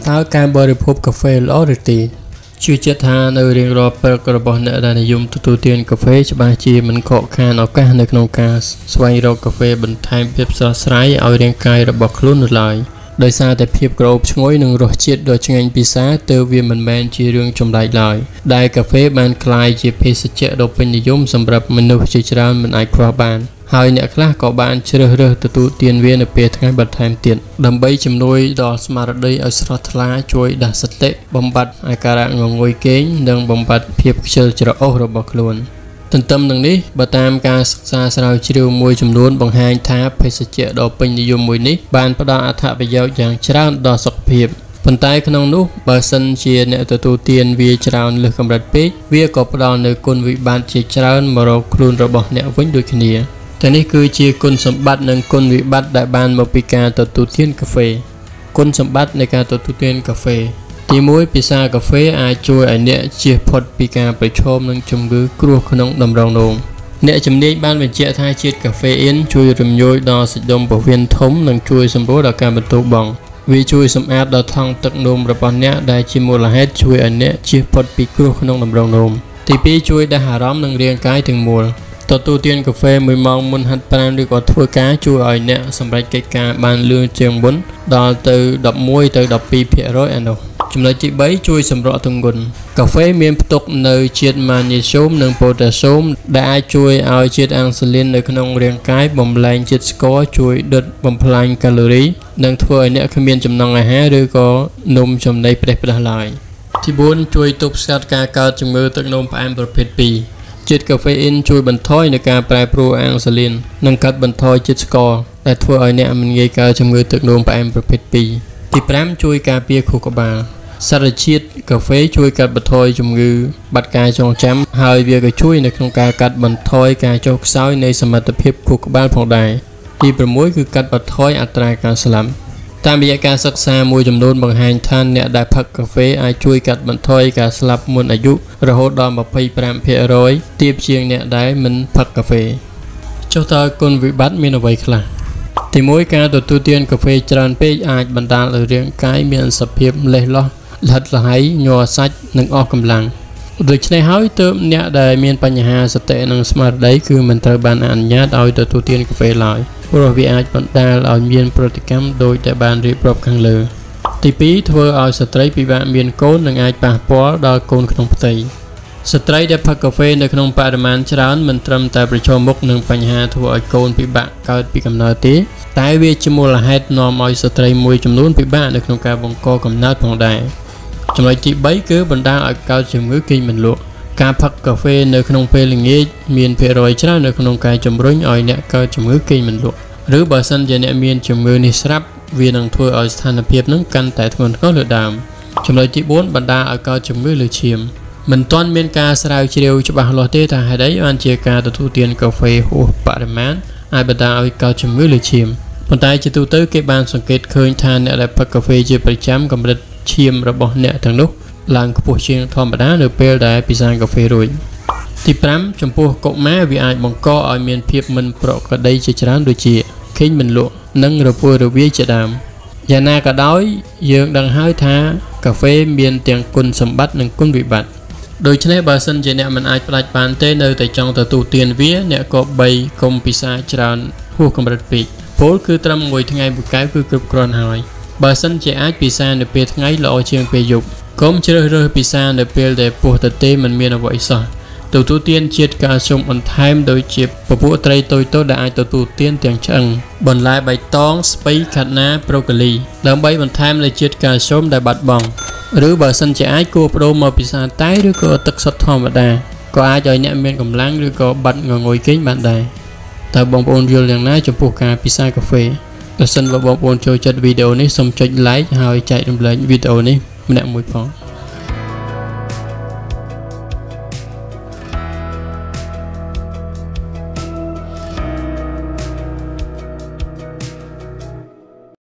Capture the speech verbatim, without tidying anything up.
តើការបរិភោគកាហ្វេល្អឬទេជឿជាក់ថានៅរៀងរាល់ព្រឹករបស់អ្នកដែលនិយមទទួលទានកាហ្វេច្បាស់ជាមិនខកខានឱកាសនៅក្នុងការស្វែងរកកាហ្វេបន្ថែមភាពស្រស់ស្រាយឲ្យរាងកាយរបស់ខ្លួននៅឡើយដោយសារតែភាពក្រអូបឈ្ងុយនិងរសជាតិដ៏ឆ្ងាញ់ពិសាទើបវាមិនមែនជារឿងចម្លែកឡើយដែលកាហ្វេបានក្លាយជាភេសជ្ជៈដ៏ពេញនិយមសម្រាប់មនុស្សជាច្រើនមិនអាចខ្វះបានហើយអ្នកខ្លះក៏បានជ្រើសរើសទទួលទានវានៅពេលថ្ងៃបន្ថែមទៀតដើម្បីជំនួយដល់ស្មារតីឲ្យស្រស់ថ្លាជួយដាស់សតិបំបត្តិអាការៈងងុយគេងនិងបំបត្តិភាពខ្ជិលច្រអូសរបស់ខ្លួនទន្ទឹមនឹងនេះបើតាមការសិក្សាស្រាវជ្រាវមួយចំនួនបង្ហាញថាភេសជ្ជៈដ៏ពេញនិយមមួយនេះបានផ្ដល់អត្ថប្រយោជន៍យ៉ាងច្រើនដល់សុខភាពប៉ុន្តែក្នុងនោះបើសិនជាអ្នកទទួលទានវាច្រើនលើសកម្រិតពេកវាក៏ផ្ដល់នូវគុណវិបត្តិជាច្រើនមករកខ្លួនរបស់អ្នកវិញដូចគ្នាតែនេះគឺជាគុណសម្បត្តិនិងគុណវិបត្តិដែលបានមកពីការទទួលទានកាហ្វេគុណសម្បត្តិនៃការទទួលទានកាហ្វេទីមួយពិសាកាហ្វេអាចជួយឲ្យអ្នកជៀសផុតពីការប្រឈមនឹងជំងឺគ្រោះក្នុងតម្រងនោមអ្នកជំនាញបានបញ្ជាក់ថាជាតិកាហ្វេអ៊ីនជួយរំញោចដល់សាច់ដុំពោះវៀនធំនិងជួយសម្រួលដល់ការបន្ទោបង់វាជួយសម្អាតដល់ថង់ទឹកនោមរបស់អ្នកដែលជាមូលហេតុជួយឲ្យអ្នកជៀសផុតពីគ្រោះក្នុងតម្រងនោមទីពីរជួយដាស់អារម្មណ៍និងរាងកាយទាំងមូលទទួលទានកាហ្វេមួយម៉ោងមុនហាត់ប្រាណឬក៏ធ្វើការជួយឲ្យអ្នកសម្រេចកិច្ចការបានលឿនជាងមុនដល់ទៅដប់មួយទៅដប់ពីរភាគរយឯនោះចំណុចទីបីជួយសម្រកទម្ងន់កាហ្វេមានផ្ទុកនៅជាតិម៉ាញ៉េស្យូមនិងប៉ូតាស្យូមដែលអាចជួយឲ្យជាតិអាំងស៊ូលីននៅក្នុងរាងកាយបំលែងជាតិស្ករជួយដុតបំផ្លាញកាឡូរីនិងធ្វើឲ្យអ្នកគ្មានចំណង់អាហារឬក៏នំចំណីផ្ដេសផ្ដាសឡើយទីបួនជួយទប់ស្កាត់ការកើតជំងឺទឹកនោមផ្អែមប្រភេទពីរជាតិកាហ្វេអ៊ីនជួយបន្ថយនៃការប្រែប្រួលអាំងស៊ូលីននិងកាត់បន្ថយជាតិស្ករដែលធ្វើឲ្យអ្នកមិនងាយកើតជំងឺទឹកនោមផ្អែមប្រភេទពីរទីប្រាំជួយការពារខួរក្បាលសារជាតិកាហ្វេជួយកាត់បន្ថយជំងឺបាត់ការចងចាំហើយវាក៏ជួយនៅក្នុងការកាត់បន្ថយការចុះខ្សោយនៃសមត្ថភាពខួរក្បាលផងដែរទីប្រាំមួយគឺកាត់បន្ថយអត្រាការស្លាប់តាមរយៈការសិក្សាមួយចំនួនបង្ហាញថាអ្នកដែលផឹកកាហ្វេអាចជួយកាត់បន្ថយការស្លាប់មុនអាយុរហូតដល់ម្ភៃប្រាំភាគរយទាបជាងអ្នកដែលមិនផឹកកាហ្វេចុះតើគុណវិបត្តិមានអ្វីខ្លះទីមួយការទទួលទានកាហ្វេច្រើនពេកអាចបណ្ដាលឲ្យរាងកាយមានសភាពលេសលោះលិតលហើយញ័រសាច់និងអស់កម្លាំងដូច្នេះហើយទើបអ្នកដែលមានបញ្ហាសតិនិងស្មារតីគឺមិនត្រូវបានអនុញ្ញាតឲ្យទទួលទានកាហ្វេឡើយព្រោះវាអាចបណ្ដាលឲ្យមានប្រតិកម្មដោយតែបានរៀបរាប់ខាងលើទីពីរធ្វើឲ្យស្ត្រីពិបាកមានកូននិងអាចប៉ះពាល់ដល់កូនក្នុងផ្ទៃស្ត្រីដែលផឹកកាហ្វេនៅក្នុងបរិមាណច្រើនមិនត្រឹមតែប្រឈមមុខនឹងបញ្ហាធ្វើឲ្យកូនពិបាកកើតពីកំណើតទេតែវាជាមូលហេតុនាំឲ្យស្ត្រីមួយចំនួនពិបាកនៅក្នុងការបង្កកំណើតផងដែរចំណុចទីបីគឺបណ្ដាលឲ្យកើតជំងឺគេងមិនលក់ការផឹកកាហ្វេនៅក្នុងពេលល្ងាចមានភាគរយច្រើននៅក្នុងការជំរុញឲ្យអ្នកកើតជំងឺគេងមិនលក់ឬបើសិនជាអ្នកមានជំងឺនេះស្រាប់វានឹងធ្វើឲ្យស្ថានភាពនឹងកាន់តែធ្ងន់ធ្ងរលើដើមចំណុចទីបួនបណ្ដាលឲ្យកើតជំងឺលើឈាមមិនទាន់មានការស្រាវជ្រាវច្បាស់លាស់ទេថាហេតុអីបានជាការទទួលទានកាហ្វេហួសបរិមាណអាចបណ្ដាលឲ្យកើតជំងឺលើឈាមប៉ុន្តែជាទូទៅគេបានសង្កេតឃើញថាអ្នកដែលផឹកកាហ្វេជាប្រចាំកម្រិតឈាមរបស់អ្នកទាំងនោះឡើងខ្ពស់ជាងធម្មតានៅពេលដែលពិសាកាហ្វេរួចទីប្រាំចំពោះកុមារវាអាចបង្កឲ្យមានភាពមិនប្រក្រតីជាច្រើនដូចជាគេងមិនលក់និងរពួយរវាយជាដើមយ៉ាងណាក៏ដោយយើងដឹងហើយថាកាហ្វេមានទាំងគុណសម្បត្តិនិងគុណវិបត្តិដូច្នេះបើសិនជាអ្នកមិនអាចផ្ដាច់បានទេនៅតែចង់ទទួលទានវាអ្នកក៏បីកុំពិសាច្រើនហួសកម្រិតពេកពោលគឺត្រឹមមួយថ្ងៃមួយកែវគឺគ្រប់គ្រាន់ហើយបើសិនជាអាចពិសានៅពេលថ្ងៃល្អជាងពេលយប់កុំជ្រើសរើសពិសានៅពេលដែលពោះទទេមិនមានអ្វីសោះទទួលទានជាតិកាល់ស្យូមបន្ថែមដូចជាពពួកត្រីតូចៗដែលអាចទទួលទានទាំងឆ្អឹងបន្លែបៃតងស្ពៃខាត់ណាប្រូកូលីដើម្បីបន្ថែមនូវជាតិកាល់ស្យូមដែលបាត់បង់ឬបើសិនជាអាចគួរបដូរមកពិសាតែឬក៏ទឹកសុទ្ធធម្មតាក៏អាចឲ្យអ្នកមានកម្លាំងឬក៏បាត់ងងុយគេងបានដែរតើបងប្អូនយល់យ៉ាងណាចំពោះការពិសាកាហ្វេបើសិនបើបងប្អូនចូលចិត្តវីដេអូនេះសូមចុច like ហើយចែករំលែកវីដេអូនេះម្នាក់មួយផង